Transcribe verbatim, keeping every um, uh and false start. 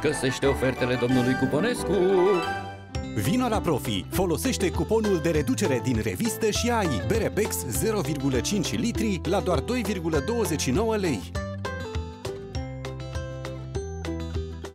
Găsește ofertele domnului Cuponescu! Vino la Profi! Folosește cuponul de reducere din revistă și ai bere Bex zero virgulă cinci litri la doar doi virgulă douăzeci și nouă lei.